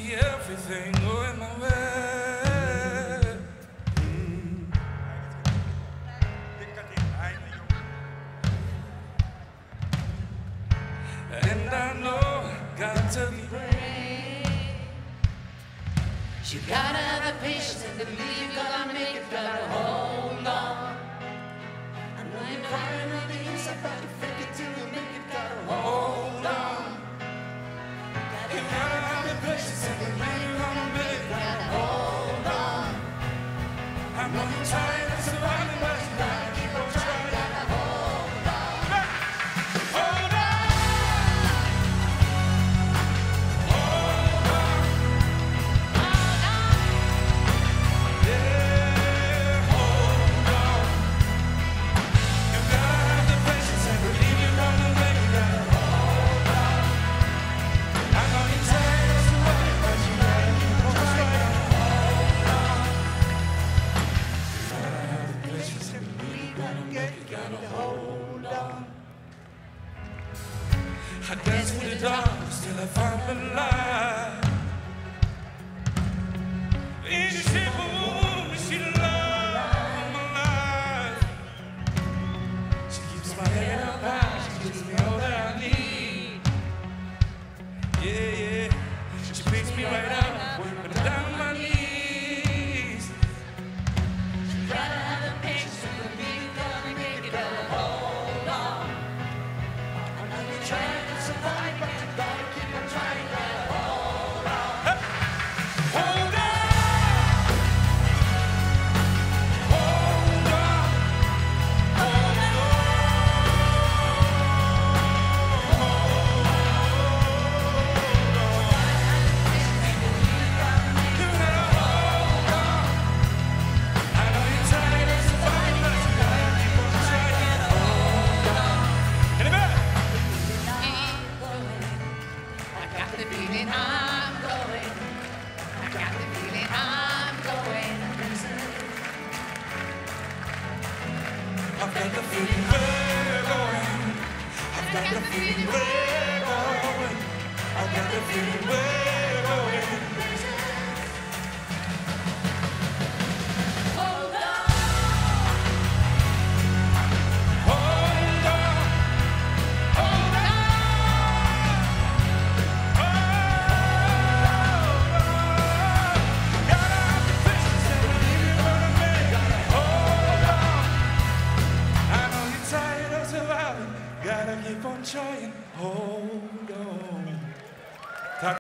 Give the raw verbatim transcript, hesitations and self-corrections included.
see everything going my way. Mm. And I know got to be brave. You gotta have the patience and believe you're gonna make it, gotta hold on. I know you're crying on the inside, but you fake it till you make it, gotta hold on. You gotta have the patience and believe you're gonna make it, gotta hold on. I know you're tired of surviving, but you gotta keep on trying. Gotta hold on. Hold on. I dance with the dark till I find the light. In the shape of a woman, she the love of my life. She keeps my head up high, she gives me all that I need. Yeah, yeah, she picks me right up when I'm down on my knees. You gotta have the patience and believe you're gonna make it, gotta hold on. I know you're trying to survive, but you gotta keep on trying, gotta hold on. Hold on. Hold on. Hold on. You gotta hold on. I know you're tired of surviving, but you gotta keep on trying. Hold on. Anybody? I got the feeling I'm going. I got the feeling I'm going. I've got the feeling we're going. I've got the feeling we're going. I've got the feeling we're going. Hold on. Hold on. Hold on. Gotta have the patience and believe you're gonna make it. Hold on. I know you're tired of surviving. Gotta keep on trying. Hold on.